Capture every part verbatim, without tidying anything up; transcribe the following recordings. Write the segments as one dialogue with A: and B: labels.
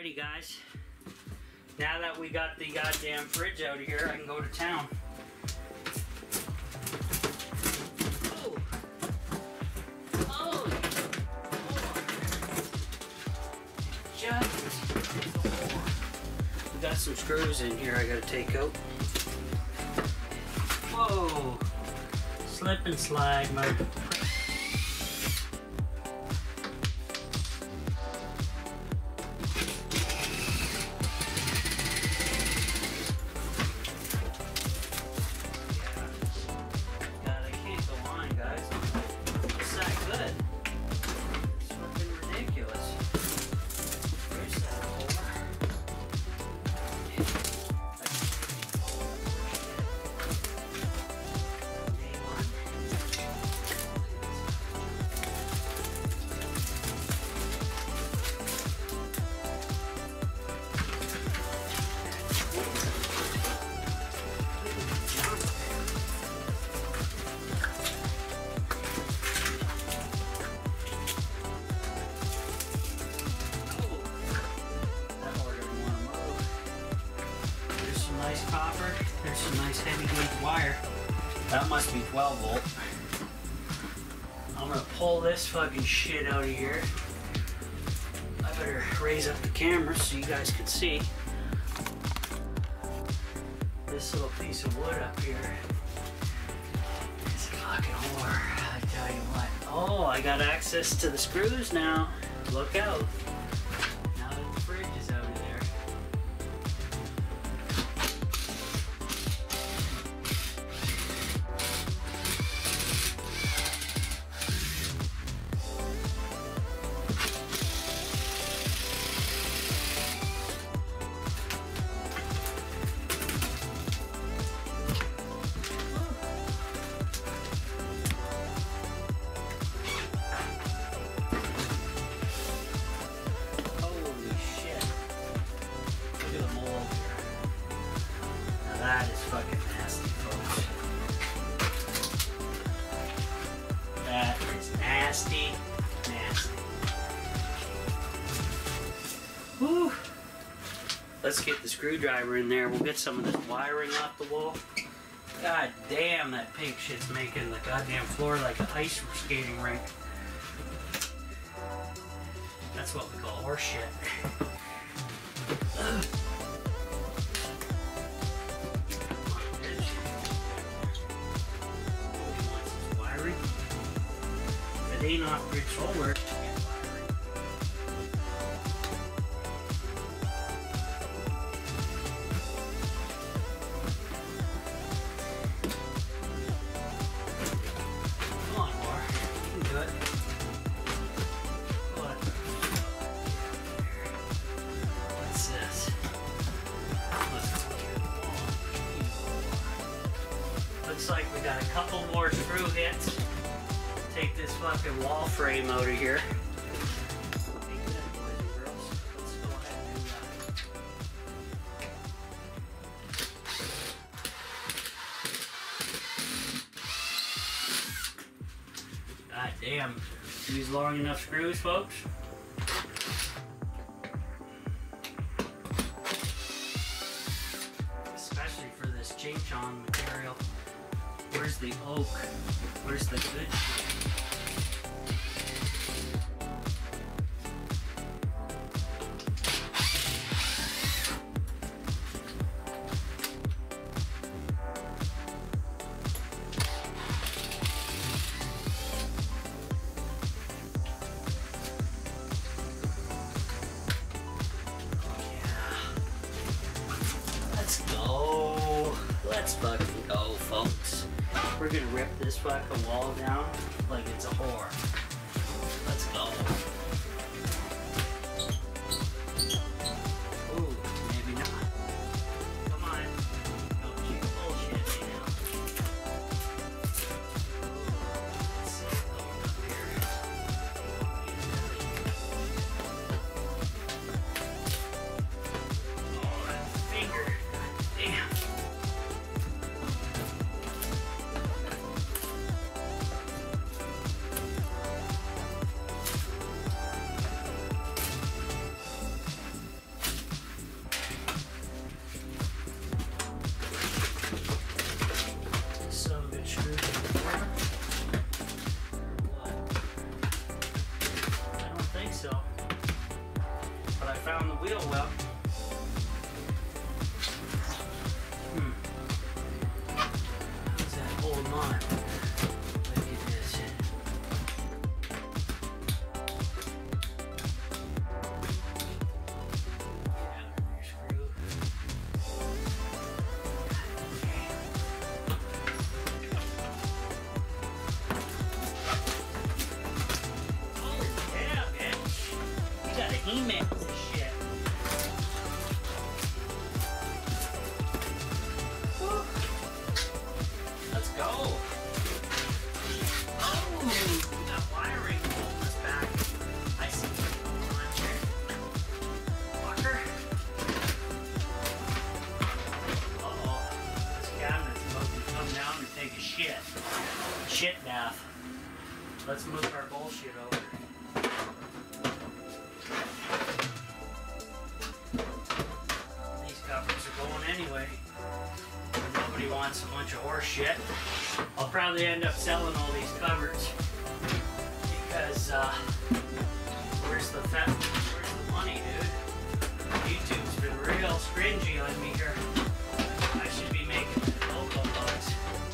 A: Alrighty guys, now that we got the goddamn fridge out of here, I can go to town. Oh. Oh. Just. We got some screws in here I gotta take out. Whoa. Slip and slide mode. Copper. There's some nice heavy gauge wire. That must be twelve volt. I'm gonna pull this fucking shit out of here. I better raise up the camera so you guys can see this little piece of wood up here. It's a fucking whore, I tell you what. Oh, I got access to the screws now. Look out. Now that the fridge is out of there. That is fucking nasty, folks. That is nasty, nasty. Whew. Let's get the screwdriver in there. We'll get some of this wiring off the wall. God damn, that pink shit's making the goddamn floor like an ice skating rink. That's what we call horse shit. Ugh. It ain't off grid solar. Come on, Laura. You can do it. What? What's this? Let's go here. Looks like we got a couple more screw hits. Take this fucking wall frame out of here. God damn. These long enough screws, folks. Especially for this Jinchon material. Where's the oak? Where's the good shit? Let's fucking go, folks. We're gonna rip this fucking wall down like it's a whore. Let's go. Ooh, maybe not. Come on. Don't you bullshit me now. Let's see what's going up here. Oh, that finger. Damn. He-Man this shit. Woo. Let's go. Oh, that wiring holding us back. I see. Come on here. Fucker. Uh-oh. This cabinet's about to come down and take a shit. Shit bath. Let's move our bullshit over. These cupboards are going anyway. Nobody wants a bunch of horse shit. I'll probably end up selling all these cupboards because uh, where's the fat? Where's the money, dude? YouTube's been real stringy on me here. I should be making local bucks.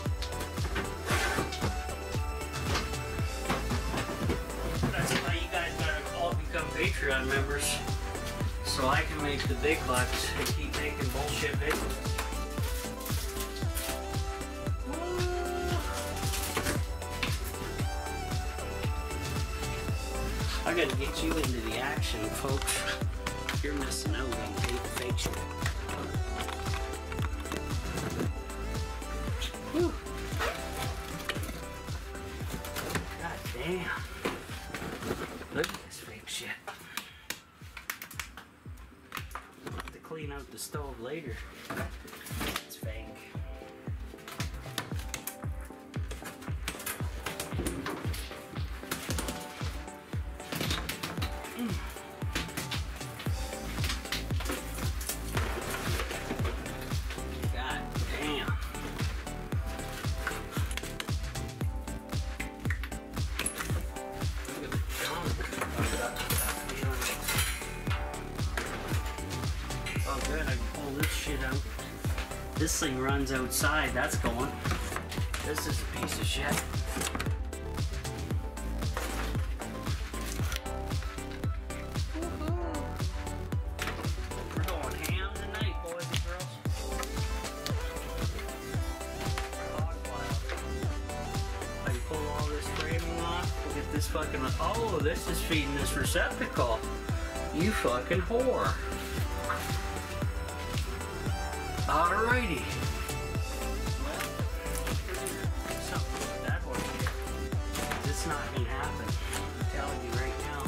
A: That's why you guys gotta all become Patreon members, so I can make the big bucks and keep making bullshit videos. I gotta get you into the action, folks. You're missing out on fake, fake shit. Whew. God damn. Look at this fake shit. I'll have to clean out the stove later. It's fake. This thing runs outside, that's going. This is a piece of shit. Woohoo. We're going ham tonight, boys and girls. Hog wild. I can pull all this framing off. We'll get this fucking. Oh, this is feeding this receptacle. You fucking whore. Alrighty. Well, something with that horse here. It's not gonna happen. I'm telling you right now.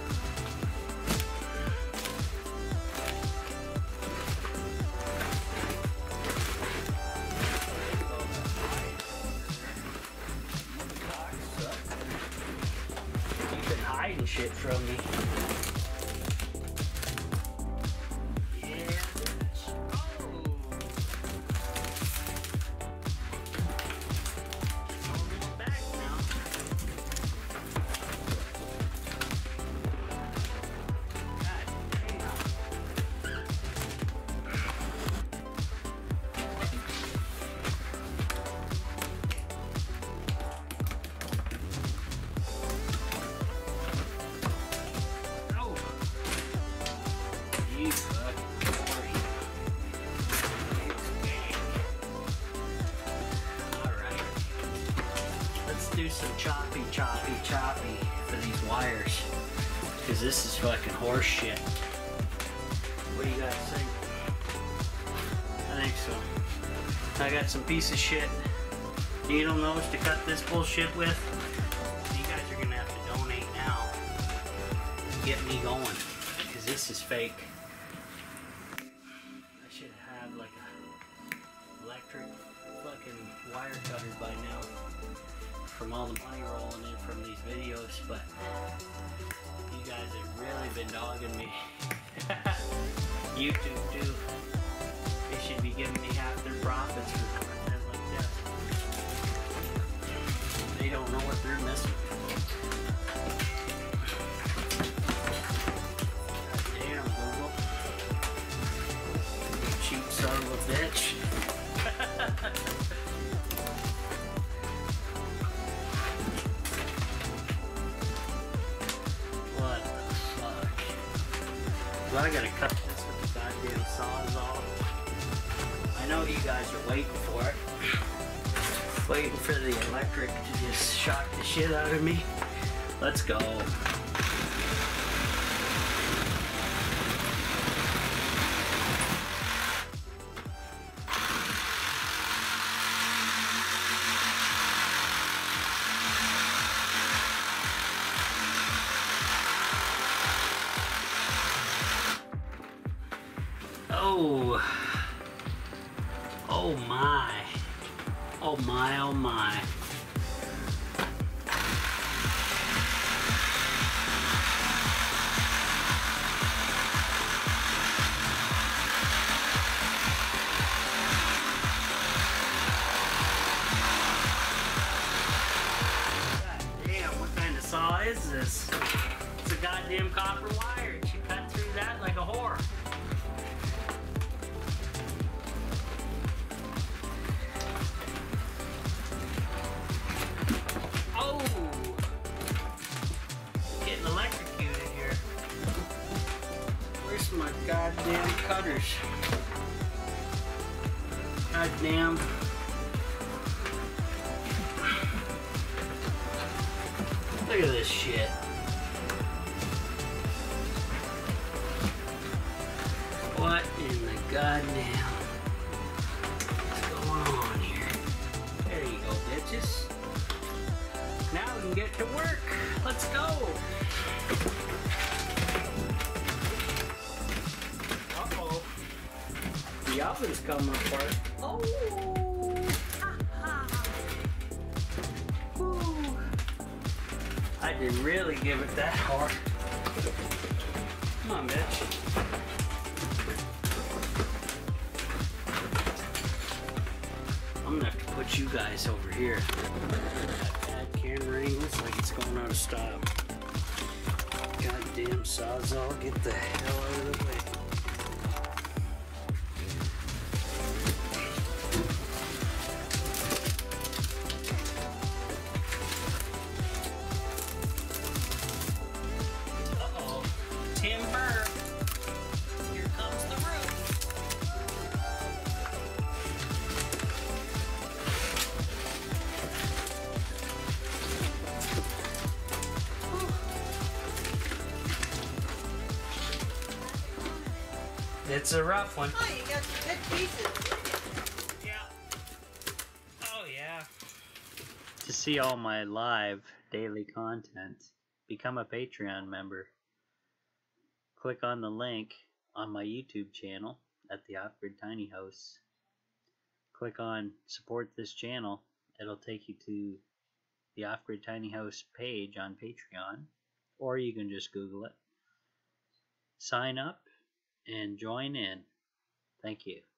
A: You've been hiding shit from me. Do some choppy, choppy, choppy for these wires, because this is fucking horse shit. What do you guys think? I think so. I got some piece of shit needle nose to cut this bullshit with. You guys are gonna have to donate now to get me going, because this is fake. I should have like a electric fucking wire cutter by now, from all the money rolling in from these videos, but you guys have really been dogging me. YouTube too. They should be giving me half their profits for content like this. They don't know what they're missing. God damn, Google. Cheap son of a bitch. Well, I gotta cut this with the goddamn Sawzall. I know you guys are waiting for it. Waiting for the electric to just shock the shit out of me. Let's go. Oh my. Oh my, oh my. Saw is this? It's a goddamn copper wire. She cut through that like a whore. Oh! Getting electrocuted here. Where's my goddamn cutters? Goddamn. Look at this shit. What in the goddamn is going on here? There you go, bitches. Now we can get to work. Let's go. Uh-oh. The oven's coming apart. Oh! I didn't really give it that hard. Come on, bitch. I'm gonna have to put you guys over here. That bad camera angles like it's going out of style. Goddamn Sawzall, get the hell out of the way. Timber. Here comes the roof. It's a rough one.
B: Oh, you got some good pieces.
A: Yeah. Oh, yeah. To see all my live daily content, become a Patreon member. Click on the link on my YouTube channel at the Off-Grid Tiny House. Click on support this channel. It'll take you to the Off-Grid Tiny House page on Patreon, or you can just Google it. Sign up and join in. Thank you.